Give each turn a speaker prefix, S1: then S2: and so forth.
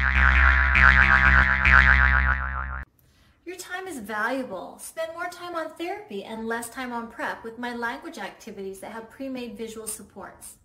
S1: Your time is valuable. Spend more time on therapy and less time on prep with my language activities that have pre-made visual supports.